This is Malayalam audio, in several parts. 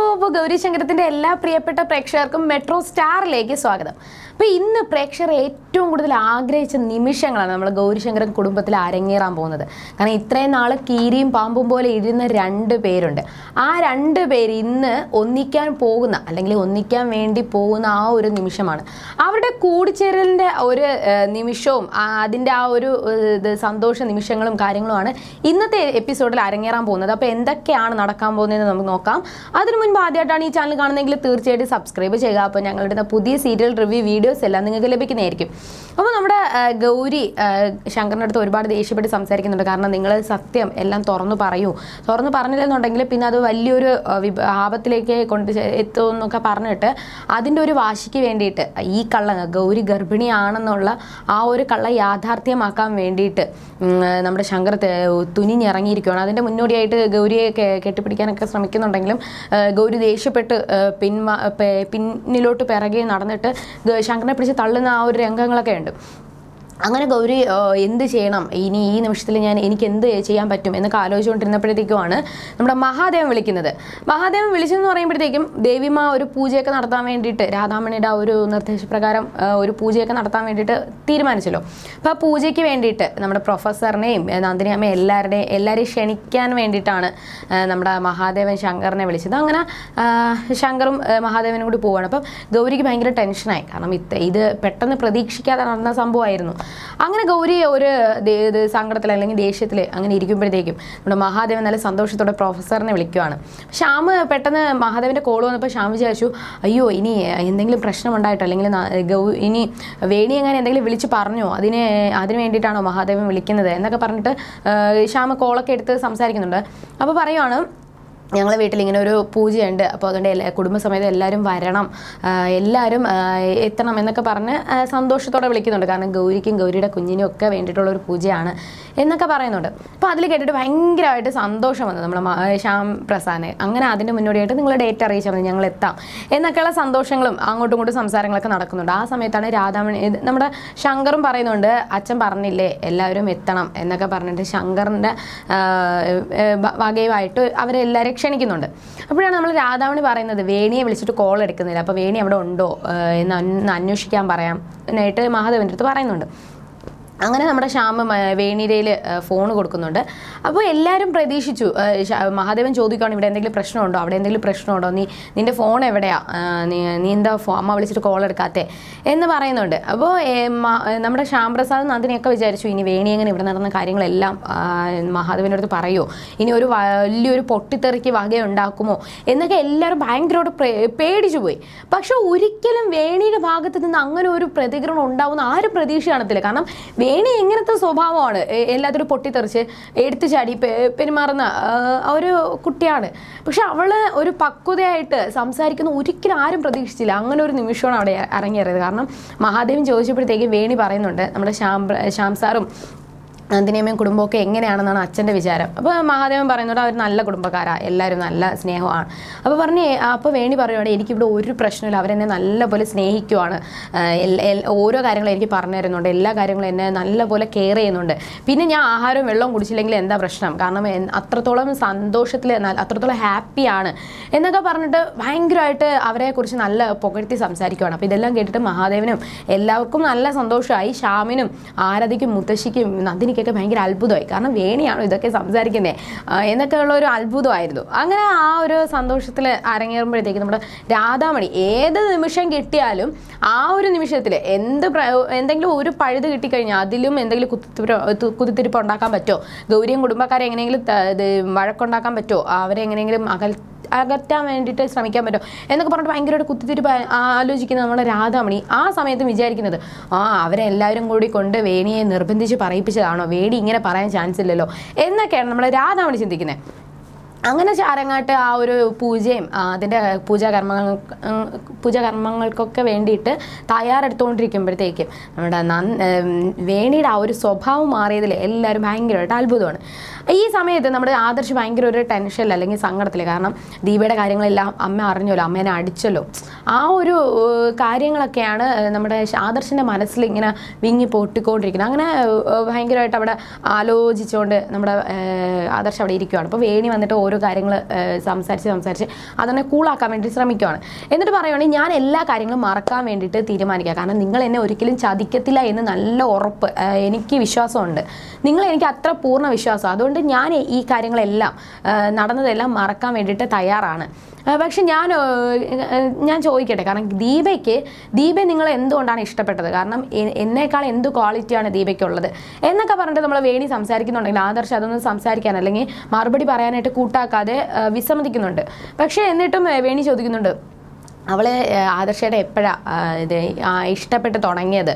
അപ്പോൾ ഗൗരീശങ്കരത്തിൻ്റെ എല്ലാ പ്രിയപ്പെട്ട പ്രേക്ഷകർക്കും മെട്രോ സ്റ്റാറിലേക്ക് സ്വാഗതം. അപ്പോൾ ഇന്ന് പ്രേക്ഷകർ ഏറ്റവും കൂടുതൽ ആഗ്രഹിച്ച നിമിഷങ്ങളാണ് നമ്മൾ ഗൗരീശങ്കരൻ കുടുംബത്തിൽ അരങ്ങേറാൻ പോകുന്നത്. കാരണം ഇത്രയും നാൾ കീരിയും പാമ്പും പോലെ ഇരുന്ന രണ്ട് പേരുണ്ട്. ആ രണ്ട് പേര് ഇന്ന് ഒന്നിക്കാൻ പോകുന്ന അല്ലെങ്കിൽ ഒന്നിക്കാൻ വേണ്ടി പോകുന്ന ആ ഒരു നിമിഷമാണ്. അവരുടെ കൂടിച്ചേരലിൻ്റെ ഒരു നിമിഷവും അതിൻ്റെ ആ ഒരു സന്തോഷ നിമിഷങ്ങളും കാര്യങ്ങളുമാണ് ഇന്നത്തെ എപ്പിസോഡിൽ അരങ്ങേറാൻ പോകുന്നത്. അപ്പോൾ എന്തൊക്കെയാണ് നടക്കാൻ പോകുന്നതെന്ന് നമുക്ക് നോക്കാം. അതിനു മുൻപ് ആദ്യമായിട്ടാണ് ഈ ചാനൽ കാണുന്നതെങ്കിൽ തീർച്ചയായിട്ടും സബ്സ്ക്രൈബ് ചെയ്യുക. അപ്പോൾ ഞങ്ങളുടെ പുതിയ സീരിയൽ റിവ്യൂ വീഡിയോസ് എല്ലാം നിങ്ങൾക്ക് ലഭിക്കുന്നതായിരിക്കും. അപ്പോൾ നമ്മുടെ ഗൗരി ശങ്കറിൻ്റെ അടുത്ത് ഒരുപാട് ദേഷ്യപ്പെട്ട് സംസാരിക്കുന്നുണ്ട്. കാരണം നിങ്ങൾ സത്യം എല്ലാം തുറന്നു പറഞ്ഞില്ലെന്നുണ്ടെങ്കിൽ പിന്നെ അത് വലിയൊരു ആപത്തിലേക്ക് കൊണ്ട് എത്തുമെന്നൊക്കെ പറഞ്ഞിട്ട് അതിൻ്റെ ഒരു വാശിക്ക് വേണ്ടിയിട്ട് ഈ കള്ള ഗൗരി ഗർഭിണിയാണെന്നുള്ള ആ ഒരു കള്ള യാഥാർത്ഥ്യമാക്കാൻ വേണ്ടിയിട്ട് നമ്മുടെ ശങ്കർ തുനിഞ്ഞിറങ്ങിയിരിക്കുകയാണ്. അതിൻ്റെ മുന്നോടിയായിട്ട് ഗൗരിയെ കെട്ടിപ്പിടിക്കാനൊക്കെ ശ്രമിക്കുന്നുണ്ടെങ്കിലും ഗൗരി ദേഷ്യപ്പെട്ട് പിന്നിലോട്ട് പിറകെ നടന്നിട്ട് ശങ്കറിനെ പിടിച്ച് തള്ളുന്ന ആ ഒരു രംഗങ്ങളൊക്കെ ഉണ്ട്. അങ്ങനെ ഗൗരി എന്ത് ചെയ്യണം, ഇനി ഈ നിമിഷത്തിൽ എനിക്ക് എന്ത് ചെയ്യാൻ പറ്റും എന്നൊക്കെ ആലോചിച്ചുകൊണ്ടിരുന്നപ്പോഴത്തേക്കുമാണ് നമ്മുടെ മഹാദേവൻ വിളിക്കുന്നത്. മഹാദേവൻ വിളിച്ചെന്ന് പറയുമ്പോഴത്തേക്കും ദേവിമാ ഒരു പൂജയൊക്കെ നടത്താൻ വേണ്ടിയിട്ട് രാധാമണിയുടെ ഒരു നിർദ്ദേശപ്രകാരം ഒരു പൂജയൊക്കെ നടത്താൻ വേണ്ടിയിട്ട് തീരുമാനിച്ചല്ലോ. അപ്പോൾ ആ പൂജയ്ക്ക് വേണ്ടിയിട്ട് നമ്മുടെ പ്രൊഫസറിനെയും നന്ദിനി അമ്മയും എല്ലാവരെയും ക്ഷണിക്കാൻ വേണ്ടിയിട്ടാണ് നമ്മുടെ മഹാദേവൻ ശങ്കറിനെ വിളിച്ചത്. അങ്ങനെ ശങ്കറും മഹാദേവനും കൂടി പോവുകയാണ്. അപ്പം ഗൗരിക്ക് ഭയങ്കര ടെൻഷനായി. കാരണം ഇത് പെട്ടെന്ന് പ്രതീക്ഷിക്കാതെ നടന്ന സംഭവമായിരുന്നു. അങ്ങനെ ഗൗരി ഒരു സങ്കടത്തിൽ അല്ലെങ്കിൽ ദേഷ്യത്തിൽ അങ്ങനെ ഇരിക്കുമ്പോഴത്തേക്കും നമ്മുടെ മഹാദേവൻ നല്ല സന്തോഷത്തോടെ പ്രൊഫസറിനെ വിളിക്കുവാണ്. ശ്യാം പെട്ടെന്ന് മഹാദേവൻ്റെ കോൾ വന്നപ്പോൾ ശ്യാം വിചാരിച്ചു, അയ്യോ ഇനി എന്തെങ്കിലും പ്രശ്നമുണ്ടായിട്ടോ അല്ലെങ്കിൽ ഇനി വേണി എങ്ങനെ എന്തെങ്കിലും വിളിച്ച് പറഞ്ഞോ, അതിന് വേണ്ടിയിട്ടാണോ മഹാദേവൻ വിളിക്കുന്നത് എന്നൊക്കെ പറഞ്ഞിട്ട് ശ്യാം കോളൊക്കെ എടുത്ത് സംസാരിക്കുന്നുണ്ട്. അപ്പോൾ പറയുവാണ്, ഞങ്ങളെ വീട്ടിൽ ഇങ്ങനെ ഒരു പൂജയുണ്ട്, അപ്പോൾ അതുകൊണ്ട് കുടുംബസമേതം എല്ലാവരും വരണം, എല്ലാവരും എത്തണം എന്നൊക്കെ പറഞ്ഞ് സന്തോഷത്തോടെ വിളിക്കുന്നുണ്ട്. കാരണം ഗൗരിക്കും ഗൗരിയുടെ കുഞ്ഞിനും ഒക്കെ വേണ്ടിയിട്ടുള്ളൊരു പൂജയാണ് എന്നൊക്കെ പറയുന്നുണ്ട്. അപ്പോൾ അതിൽ കേട്ടിട്ട് ഭയങ്കരമായിട്ട് സന്തോഷം വന്നു നമ്മുടെ ശ്യാം പ്രസാദിന്. അങ്ങനെ അതിൻ്റെ മുന്നോടിയായിട്ട് നിങ്ങൾ ഡേറ്റ് അറിയിച്ചാൽ മതി, ഞങ്ങൾ എത്താം എന്നൊക്കെയുള്ള സന്തോഷങ്ങളും അങ്ങോട്ടും ഇങ്ങോട്ടും സംസാരങ്ങളൊക്കെ നടക്കുന്നുണ്ട്. ആ സമയത്താണ് രാധാമണി നമ്മുടെ ശങ്കറും പറയുന്നുണ്ട്, അച്ഛൻ പറഞ്ഞില്ലേ എല്ലാവരും എത്തണം എന്നൊക്കെ പറഞ്ഞിട്ട് ശങ്കറിൻ്റെ വകയുമായിട്ട് അവരെല്ലാവരും ക്ഷണിക്കുന്നുണ്ട്. അപ്പോഴാണ് നമ്മൾ രാധാമണി പറയുന്നത് വേണിയെ വിളിച്ചിട്ട് കോൾ എടുക്കുന്നില്ല, അപ്പോൾ വേണി അവിടെ ഉണ്ടോ എന്ന് അന്വേഷിക്കാൻ പറയാനായിട്ട് മഹാദേവൻ്റെ അടുത്ത് പറയുന്നുണ്ട്. അങ്ങനെ നമ്മുടെ ശ്യാം വേണിരയിൽ ഫോൺ കൊടുക്കുന്നുണ്ട്. അപ്പോൾ എല്ലാവരും പ്രതീക്ഷിച്ചു, മഹാദേവൻ ചോദിക്കുകയാണ് ഇവിടെ എന്തെങ്കിലും പ്രശ്നമുണ്ടോ, അവിടെ എന്തെങ്കിലും പ്രശ്നമുണ്ടോ, നിൻ്റെ ഫോൺ എവിടെയാ, നീ എന്താ അമ്മ വിളിച്ചിട്ട് കോൾ എടുക്കാത്തേ എന്ന് പറയുന്നുണ്ട്. അപ്പോൾ നമ്മുടെ ശ്യാം പ്രസാദ് നന്ദിനിയൊക്കെ വിചാരിച്ചു ഇനി വേണി എങ്ങനെ ഇവിടെ നടന്ന കാര്യങ്ങളെല്ലാം മഹാദേവൻ്റെ അടുത്ത് പറയുമോ, ഇനി ഒരു വലിയൊരു പൊട്ടിത്തെറിക്ക് വകയുണ്ടാക്കുമോ എന്നൊക്കെ എല്ലാവരും ഭയങ്കരമായിട്ട് പേടിച്ചു പോയി. പക്ഷെ ഒരിക്കലും വേണിയുടെ ഭാഗത്ത് നിന്ന് അങ്ങനെ ഒരു പ്രതികരണം ഉണ്ടാവുന്ന ആരും പ്രതീക്ഷ കാണത്തില്ല. കാരണം വേണി എങ്ങനത്തെ സ്വഭാവമാണ്, എല്ലാത്തിനും പൊട്ടിത്തെറിച്ച് എടുത്തു ചാടി പെരുമാറുന്ന ഒരു കുട്ടിയാണ്. പക്ഷെ അവള് ഒരു പക്വതയായിട്ട് സംസാരിക്കുന്ന ഒരിക്കലും ആരും പ്രതീക്ഷിച്ചില്ല. അങ്ങനെ ഒരു നിമിഷമാണ് അവിടെ ഇറങ്ങിയത്. കാരണം മഹാദേവൻ ചോദിച്ചപ്പോഴത്തേക്ക് വേണി പറയുന്നുണ്ട് നമ്മുടെ ശ്യാം സാറും നന്ദിനിയമ്മയും കുടുംബമൊക്കെ എങ്ങനെയാണെന്നാണ് അച്ഛൻ്റെ വിചാരം. അപ്പോൾ മഹാദേവൻ പറയുന്നുണ്ട് അവർ നല്ല കുടുംബക്കാരാണ്, എല്ലാവരും നല്ല സ്നേഹമാണ്. അപ്പോൾ വേണി പറയുവാണ് എനിക്കിവിടെ ഒരു പ്രശ്നമില്ല, അവരെന്നെ നല്ലപോലെ സ്നേഹിക്കുവാണ്, ഓരോ കാര്യങ്ങളും എനിക്ക് പറഞ്ഞു തരുന്നുണ്ട്, എല്ലാ കാര്യങ്ങളും എന്നെ നല്ലപോലെ കെയർ ചെയ്യുന്നുണ്ട്. പിന്നെ ഞാൻ ആഹാരവും വെള്ളവും കുടിച്ചില്ലെങ്കിൽ എന്താ പ്രശ്നം, കാരണം അത്രത്തോളം സന്തോഷത്തിൽ അത്രത്തോളം ഹാപ്പിയാണ് എന്നൊക്കെ പറഞ്ഞിട്ട് ഭയങ്കരമായിട്ട് അവരെക്കുറിച്ച് നല്ല പുകഴ്ത്തി സംസാരിക്കുവാണ്. അപ്പോൾ ഇതെല്ലാം കേട്ടിട്ട് മഹാദേവനും എല്ലാവർക്കും നല്ല സന്തോഷമായി. ശ്യാമിനും ആരതിക്കും മുത്തശ്ശിക്കും നന്ദിനിക്ക് ഭയങ്കര അത്ഭുതമായി. കാരണം വേണിയാണോ ഇതൊക്കെ സംസാരിക്കുന്നത് എന്നൊക്കെയുള്ള ഒരു അത്ഭുതമായിരുന്നു. അങ്ങനെ ആ ഒരു സന്തോഷത്തിൽ അരങ്ങേറുമ്പോഴത്തേക്ക് നമ്മുടെ രാധാമണി ഏത് നിമിഷം കിട്ടിയാലും ആ ഒരു നിമിഷത്തിൽ എന്തെങ്കിലും ഒരു പഴുത് കിട്ടിക്കഴിഞ്ഞാൽ അതിലും എന്തെങ്കിലും കുത്തിത്തിരിപ്പ് ഉണ്ടാക്കാൻ പറ്റുമോ, ഗൗരിയും കുടുംബക്കാരെ എങ്ങനെയെങ്കിലും വഴക്കുണ്ടാക്കാൻ പറ്റുമോ, അവരെ എങ്ങനെയെങ്കിലും അകറ്റാൻ വേണ്ടിയിട്ട് ശ്രമിക്കാൻ പറ്റുമോ എന്നൊക്കെ പറഞ്ഞിട്ട് ഭയങ്കരമായിട്ട് കുത്തിത്തിരിപ്പ് ആലോചിക്കുന്ന നമ്മുടെ രാധാമണി ആ സമയത്ത് വിചാരിക്കുന്നത് അവരെല്ലാവരും കൂടി കൊണ്ട് വേണിയെ നിർബന്ധിച്ച് പറയിപ്പിച്ചതാണോ, വേണി ഇങ്ങനെ പറയാൻ ചാൻസ് ഇല്ലല്ലോ എന്നൊക്കെയാണ് നമ്മൾ രാധാമണി ചിന്തിക്കുന്നത്. അങ്ങനെ ചാരങ്ങാട്ട് ആ ഒരു പൂജയും അതിൻ്റെ പൂജാകർമ്മങ്ങൾക്കൊക്കെ വേണ്ടിയിട്ട് തയ്യാറെടുത്തുകൊണ്ടിരിക്കുമ്പോഴത്തേക്കും നമ്മുടെ വേണിയുടെ ആ ഒരു സ്വഭാവം മാറിയതിൽ എല്ലാവരും ഭയങ്കരമായിട്ട് അത്ഭുതമാണ്. ഈ സമയത്ത് നമ്മുടെ ആദർശ് ഭയങ്കര ഒരു ടെൻഷനിൽ അല്ലെങ്കിൽ സങ്കടത്തിൽ. കാരണം ദീപയുടെ കാര്യങ്ങളെല്ലാം അമ്മ അറിഞ്ഞല്ലോ, അമ്മേനെ അടിച്ചല്ലോ, ആ ഒരു കാര്യങ്ങളൊക്കെയാണ് നമ്മുടെ ആദർശിൻ്റെ മനസ്സിൽ ഇങ്ങനെ വിങ്ങി പൊട്ടിക്കൊണ്ടിരിക്കുന്നത്. അങ്ങനെ ഭയങ്കരമായിട്ട് അവിടെ ആലോചിച്ചുകൊണ്ട് നമ്മുടെ ആദർശ് അവിടെ ഇരിക്കുകയാണ്. അപ്പോൾ വേണി വന്നിട്ട് ഓരോ കാര്യങ്ങൾ സംസാരിച്ച് അതിനെ കൂളാക്കാൻ വേണ്ടി ശ്രമിക്കുകയാണ്. എന്നിട്ട് പറയുകയാണെങ്കിൽ ഞാൻ എല്ലാ കാര്യങ്ങളും മറക്കാൻ വേണ്ടിയിട്ട് തീരുമാനിക്കുക. കാരണം നിങ്ങൾ എന്നെ ഒരിക്കലും ചതിക്കത്തില്ല എന്ന് നല്ല ഉറപ്പ് എനിക്ക് വിശ്വാസമുണ്ട്. നിങ്ങൾ എനിക്ക് അത്ര പൂർണ്ണ വിശ്വാസം. അതുകൊണ്ട് ഞാൻ ഈ കാര്യങ്ങളെല്ലാം നടന്നതെല്ലാം മറക്കാൻ വേണ്ടിയിട്ട് തയ്യാറാണ്. പക്ഷെ ഞാൻ ചോദിക്കട്ടെ, കാരണം ദീപയെ നിങ്ങൾ എന്തുകൊണ്ടാണ് ഇഷ്ടപ്പെട്ടത്? കാരണം എന്നേക്കാൾ എന്ത് ക്വാളിറ്റിയാണ് ദീപയ്ക്കുള്ളത് എന്നൊക്കെ പറഞ്ഞിട്ട് നമ്മൾ വേണി സംസാരിക്കുന്നുണ്ടെങ്കിൽ ആദർശ് അതൊന്നും സംസാരിക്കാൻ അല്ലെങ്കിൽ മറുപടി പറയാനായിട്ട് കൂട്ടാക്കാതെ വിസമ്മതിക്കുന്നുണ്ട്. പക്ഷേ എന്നിട്ടും വേണി ചോദിക്കുന്നുണ്ട്, അവളെ ആദർശയുടെ എപ്പോഴാണ് ഇത് ഇഷ്ടപ്പെട്ട് തുടങ്ങിയത്,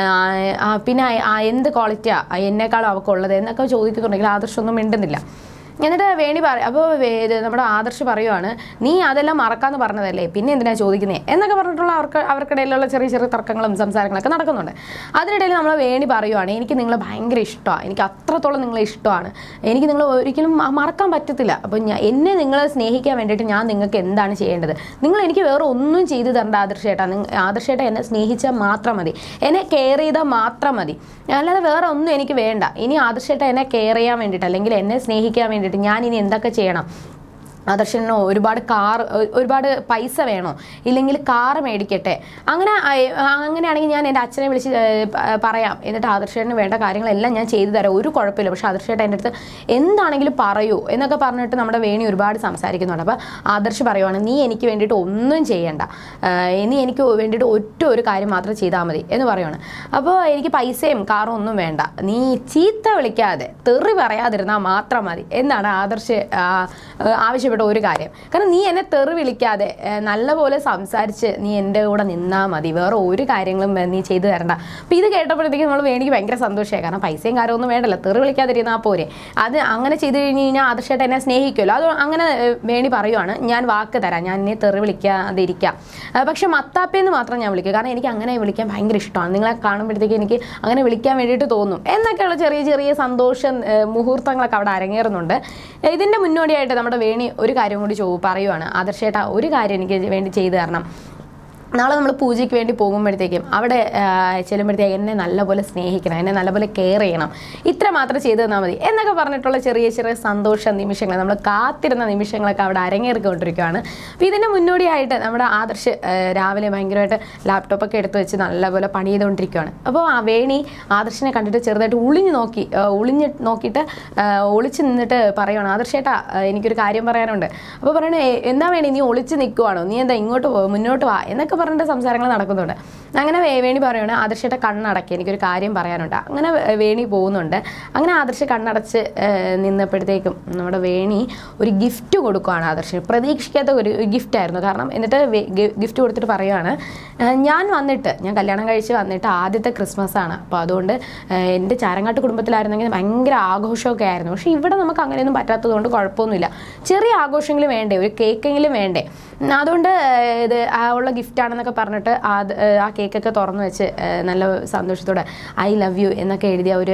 പിന്നെ എന്ത് ക്വാളിറ്റിയാണ് എന്നേക്കാളും അവൾക്കുള്ളത് എന്നൊക്കെ ചോദിക്കുന്നുണ്ടെങ്കിൽ ആദർശൊന്നും മിണ്ടുന്നില്ല. എന്നിട്ട് വേണി അപ്പോൾ നമ്മുടെ ആദർശ് പറയുവാണ്, നീ അതെല്ലാം മറക്കാമെന്ന് പറഞ്ഞതല്ലേ, പിന്നെ എന്തിനാണ് ചോദിക്കുന്നത് എന്നൊക്കെ പറഞ്ഞിട്ടുള്ള അവർക്കിടയിലുള്ള ചെറിയ ചെറിയ തർക്കങ്ങളും സംസാരങ്ങളൊക്കെ നടക്കുന്നുണ്ട്. അതിനിടയിൽ നമ്മൾ വേണി പറയുവാണ്, എനിക്ക് നിങ്ങളെ ഭയങ്കര ഇഷ്ടമാണ്, എനിക്ക് അത്രത്തോളം നിങ്ങളെ ഇഷ്ടമാണ്, എനിക്ക് നിങ്ങൾ ഒരിക്കലും മറക്കാൻ പറ്റത്തില്ല. അപ്പോൾ എന്നെ നിങ്ങളെ സ്നേഹിക്കാൻ വേണ്ടിയിട്ട് ഞാൻ നിങ്ങൾക്ക് എന്താണ് ചെയ്യേണ്ടത്? നിങ്ങൾ എനിക്ക് വേറെ ഒന്നും ചെയ്തു തരേണ്ട ആദർശേട്ട എന്നെ സ്നേഹിച്ചാൽ മാത്രം മതി, എന്നെ കെയർ ചെയ്താൽ മാത്രം മതി, അല്ലാതെ വേറെ ഒന്നും എനിക്ക് വേണ്ട. ഇനി ആദർശേട്ട എന്നെ കെയർ ചെയ്യാൻ വേണ്ടിയിട്ട് അല്ലെങ്കിൽ എന്നെ സ്നേഹിക്കാൻ വേണ്ടിയിട്ട് ഞാൻ ഇനി എന്തൊക്കെ ചെയ്യണം? ആദർശനോ ഒരുപാട് പൈസ വേണോ, ഇല്ലെങ്കിൽ കാറ് മേടിക്കട്ടെ, അങ്ങനെയാണെങ്കിൽ ഞാൻ എൻ്റെ അച്ഛനെ വിളിച്ച് പറയാം, എന്നിട്ട് ആദർശേട്ടന് വേണ്ട കാര്യങ്ങളെല്ലാം ഞാൻ ചെയ്തു തരാം, ഒരു കുഴപ്പമില്ല. പക്ഷേ ആദർശേട്ടൻ എൻ്റെ അടുത്ത് എന്താണെങ്കിലും പറയൂ എന്നൊക്കെ പറഞ്ഞിട്ട് നമ്മുടെ വേണി ഒരുപാട് സംസാരിക്കുന്നുണ്ട്. അപ്പോൾ ആദർശ് പറയുവാണ്, നീ എനിക്ക് വേണ്ടിയിട്ട് ഒന്നും ചെയ്യണ്ട, നീ എനിക്ക് വേണ്ടിയിട്ട് ഒരു കാര്യം മാത്രം ചെയ്താൽ മതി എന്ന് പറയുവാണ്. അപ്പോൾ എനിക്ക് പൈസയും കാറും ഒന്നും വേണ്ട, നീ ചീത്ത വിളിക്കാതെ തെറി പറയാതിരുന്നാൽ മാത്രം മതി എന്നാണ് ആദർശ് ആവശ്യപ്പെട്ട ഒരു കാര്യം. കാരണം നീ എന്നെ തെറി വിളിക്കാതെ നല്ലപോലെ സംസാരിച്ച് നീ എൻ്റെ കൂടെ നിന്നാൽ മതി, വേറെ ഒരു കാര്യങ്ങളും നീ ചെയ്തു തരണ്ട. അപ്പോൾ ഇത് കേട്ടപ്പോഴത്തേക്കും നമ്മൾ വേണിക്ക് ഭയങ്കര സന്തോഷമായി. കാരണം പൈസയും കാര്യമൊന്നും വേണ്ടല്ലോ, തെറി വിളിക്കാതിരുന്നാൽ പോരെ. അത് അങ്ങനെ ചെയ്ത് കഴിഞ്ഞ് കഴിഞ്ഞാൽ ആദർശമായിട്ട് എന്നെ സ്നേഹിക്കുമല്ലോ. അത് അങ്ങനെ വേണി പറയുവാണ്, ഞാൻ വാക്ക് തരാം, ഞാൻ എന്നെ തെറി വിളിക്കാതിരിക്കാം, പക്ഷെ മത്താപ്പേന്ന് മാത്രം ഞാൻ വിളിക്കും, കാരണം എനിക്ക് അങ്ങനെ വിളിക്കാൻ ഭയങ്കര ഇഷ്ടമാണ്, നിങ്ങളെ കാണുമ്പോഴത്തേക്ക് എനിക്ക് അങ്ങനെ വിളിക്കാൻ വേണ്ടിയിട്ട് തോന്നും എന്നൊക്കെയുള്ള ചെറിയ ചെറിയ സന്തോഷ മുഹൂർത്തങ്ങളൊക്കെ അവിടെ അരങ്ങേറുന്നുണ്ട്. ഇതിൻ്റെ മുന്നോടിയായിട്ട് നമ്മുടെ വേണി ഒരു കാര്യം കൂടി പറയുവാണ്, ആദർശേട്ടാ ഒരു കാര്യം എനിക്ക് വേണ്ടി ചെയ്തു തരണം. നാളെ നമ്മൾ പൂജയ്ക്ക് വേണ്ടി പോകുമ്പോഴത്തേക്കും അവിടെ ചെല്ലുമ്പോഴത്തേക്ക് എന്നെ നല്ലപോലെ സ്നേഹിക്കണം, എന്നെ നല്ലപോലെ കെയർ ചെയ്യണം, ഇത്ര മാത്രം ചെയ്തു തന്നാൽ മതി എന്നൊക്കെ പറഞ്ഞിട്ടുള്ള ചെറിയ ചെറിയ സന്തോഷ നിമിഷങ്ങൾ, നമ്മൾ കാത്തിരുന്ന നിമിഷങ്ങളൊക്കെ അവിടെ അരങ്ങേറിക്കൊണ്ടിരിക്കുകയാണ്. അപ്പോൾ ഇതിൻ്റെ മുന്നോടിയായിട്ട് നമ്മുടെ ആദർശ് രാവിലെ ഭയങ്കരമായിട്ട് ലാപ്ടോപ്പൊക്കെ എടുത്ത് വെച്ച് നല്ലപോലെ പണി ചെയ്തുകൊണ്ടിരിക്കുകയാണ്. അപ്പോൾ ആ വേണി ആദർശിനെ കണ്ടിട്ട് ചെറുതായിട്ട് ഒളിഞ്ഞ് നോക്കിയിട്ട് ഒളിച്ച് നിന്നിട്ട് പറയുവാണ്, ആദർശേട്ടാ എനിക്കൊരു കാര്യം പറയാനുണ്ട്. അപ്പോൾ പറയണേ, എന്താ വേണി നീ ഒളിച്ച് നിൽക്കുവാണോ, നീ എന്താ ഇങ്ങോട്ട് മുന്നോട്ട് വാ എന്നൊക്കെ പറഞ്ഞിട്ട് സംസാരങ്ങൾ നടക്കുന്നുണ്ട്. അങ്ങനെ വേണി പറയുകയാണ്, ആദർശയുടെ കണ്ണടക്കി എനിക്കൊരു കാര്യം പറയാനുണ്ട്. അങ്ങനെ വേണി പോകുന്നുണ്ട്. അങ്ങനെ ആദർശ് കണ്ണടച്ച് നിന്നപ്പോഴത്തേക്കും നമ്മുടെ വേണി ഒരു ഗിഫ്റ്റ് കൊടുക്കുകയാണ് ആദർശന്. പ്രതീക്ഷിക്കാത്ത ഒരു ഗിഫ്റ്റായിരുന്നു. കാരണം എന്നിട്ട് ഗിഫ്റ്റ് കൊടുത്തിട്ട് പറയുകയാണ്, ഞാൻ കല്യാണം കഴിച്ച് വന്നിട്ട് ആദ്യത്തെ ക്രിസ്മസ് ആണ്, അപ്പോൾ അതുകൊണ്ട് എൻ്റെ ചാരങ്ങാട്ട് കുടുംബത്തിലായിരുന്നെങ്കിൽ ഭയങ്കര ആഘോഷമൊക്കെ ആയിരുന്നു. പക്ഷേ ഇവിടെ നമുക്ക് അങ്ങനെയൊന്നും പറ്റാത്തതുകൊണ്ട് കുഴപ്പമൊന്നുമില്ല, ചെറിയ ആഘോഷമെങ്കിലും വേണ്ടേ, ഒരു കേക്കെങ്കിലും വേണ്ടേ, അതുകൊണ്ട് ഇത് ഉള്ള ഗിഫ്റ്റാണെന്നൊക്കെ പറഞ്ഞിട്ട് ആ കേക്കൊക്കെ തുറന്നു വെച്ച് നല്ല സന്തോഷത്തോടെ ഐ ലവ് യു എന്നൊക്കെ എഴുതിയ ഒരു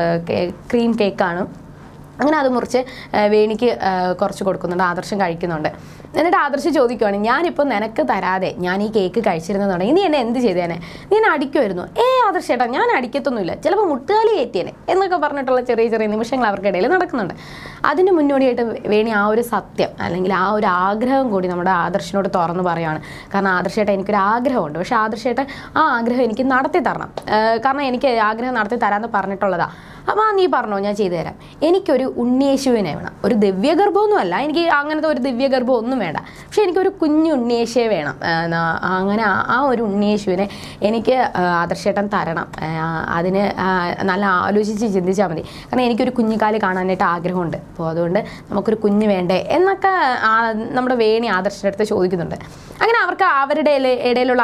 ക്രീം കേക്കാണ്. അങ്ങനെ അത് മുറിച്ച് വേണിക്ക് കുറച്ച് കൊടുക്കുന്നുണ്ട്, ആദർശം കഴിക്കുന്നുണ്ട്. എന്നിട്ട് ആദർശ് ചോദിക്കുവാണ്, ഞാനിപ്പോൾ നിനക്ക് തരാതെ ഞാൻ ഈ കേക്ക് കഴിച്ചിരുന്നതുണ്ടെങ്കിൽ നീ എന്നെ എന്ത് ചെയ്തേനെ, നീ എന്നെ അടിക്കുമായിരുന്നു? ആദർശേട്ടാ ഞാൻ അടിക്കത്തൊന്നുമില്ല, ചിലപ്പോൾ മുട്ടുകാലി കയറ്റിയേനെ എന്നൊക്കെ പറഞ്ഞിട്ടുള്ള ചെറിയ ചെറിയ നിമിഷങ്ങൾ അവർക്കിടയിൽ നടക്കുന്നുണ്ട്. അതിന് മുന്നോടിയായിട്ട് വേണി ആ ഒരു സത്യം അല്ലെങ്കിൽ ആ ഒരു ആഗ്രഹം കൂടി നമ്മുടെ ആദർശിനോട് തുറന്നു പറയുകയാണ്. കാരണം ആദർശേട്ട എനിക്കൊരു ആഗ്രഹമുണ്ട്, പക്ഷേ ആദർശേട്ട ആ ആഗ്രഹം എനിക്ക് നടത്തി തരണം, കാരണം എനിക്ക് ആഗ്രഹം നടത്തി തരാമെന്ന് പറഞ്ഞിട്ടുള്ളതാണ്. അപ്പോൾ നീ പറഞ്ഞോ, ഞാൻ ചെയ്തു തരാം. എനിക്കൊരു ഉണ്ണിയേശുവിനെ വേണം, ഒരു ദിവ്യഗർഭമൊന്നും അല്ല, എനിക്ക് അങ്ങനത്തെ ഒരു ദിവ്യഗർഭം ഒന്നും വേണ്ട, പക്ഷെ എനിക്കൊരു കുഞ്ഞു ഉണ്ണിയേശുവെ വേണം. അങ്ങനെ ആ ഒരു ഉണ്ണിയേശുവിനെ എനിക്ക് ആദർശേട്ടൻ തരണം. അതിന് നല്ല ആലോചിച്ച് ചിന്തിച്ചാൽ മതി, കാരണം എനിക്കൊരു കുഞ്ഞുകാല് കാണാനായിട്ട് ആഗ്രഹമുണ്ട്, അപ്പോൾ അതുകൊണ്ട് നമുക്കൊരു കുഞ്ഞ് വേണ്ടേ എന്നൊക്കെ നമ്മുടെ വേണി ആദർശൻ്റെ അടുത്ത് ചോദിക്കുന്നുണ്ട്. അങ്ങനെ അവർക്ക് അവരുടെ ഇടയിലുള്ള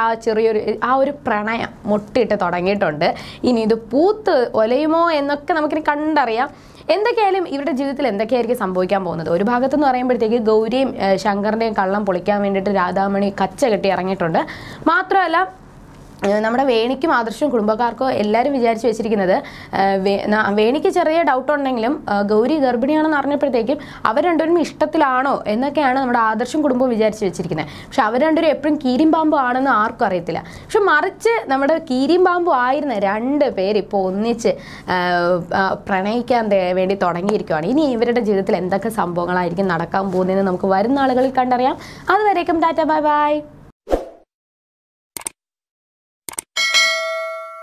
ആ ഒരു പ്രണയം മുട്ടിയിട്ട് തുടങ്ങിയിട്ടുണ്ട്. ഇനി ഇത് പൂത്ത് ഒലയുമോ എന്നൊക്കെ നമുക്കിനി കണ്ടറിയാം. എന്തൊക്കെയായാലും ഇവരുടെ ജീവിതത്തിൽ എന്തൊക്കെയായിരിക്കും സംഭവിക്കാൻ പോകുന്നത്. ഒരു ഭാഗത്തെന്ന് പറയുമ്പോഴത്തേക്ക് ഗൗരിയും ശങ്കറിൻ്റെയും കള്ളം പൊളിക്കാൻ വേണ്ടിയിട്ട് രാധാമണി കച്ച കെട്ടി ഇറങ്ങിയിട്ടുണ്ട്. മാത്രമല്ല നമ്മുടെ വേണിക്കും ആദർശവും കുടുംബക്കാർക്കോ എല്ലാവരും വിചാരിച്ച് വെച്ചിരിക്കുന്നത് വേണിക്ക് ചെറിയ ഡൗട്ട് ഉണ്ടെങ്കിലും ഗൗരി ഗർഭിണിയാണെന്ന് അറിഞ്ഞപ്പോഴത്തേക്കും അവർ രണ്ടുപേരും ഇഷ്ടത്തിലാണോ എന്നൊക്കെയാണ് നമ്മുടെ ആദർശം കുടുംബവും വിചാരിച്ച് വെച്ചിരിക്കുന്നത്. പക്ഷെ അവർ രണ്ടുപേരും എപ്പോഴും കീരിയും പാമ്പും ആണെന്ന് ആർക്കും അറിയത്തില്ല. പക്ഷെ മറിച്ച് നമ്മുടെ കീരിയും പാമ്പും ആയിരുന്ന 2 പേര് ഇപ്പോൾ ഒന്നിച്ച് പ്രണയിക്കാൻ വേണ്ടി തുടങ്ങിയിരിക്കുകയാണ്. ഇനി ഇവരുടെ ജീവിതത്തിൽ എന്തൊക്കെ സംഭവങ്ങളായിരിക്കും നടക്കാൻ പോകുന്നതെന്ന് നമുക്ക് വരുന്ന ആളുകളിൽ കണ്ടറിയാം. അതുവരേക്കും ടാറ്റ ബൈ ബൈ.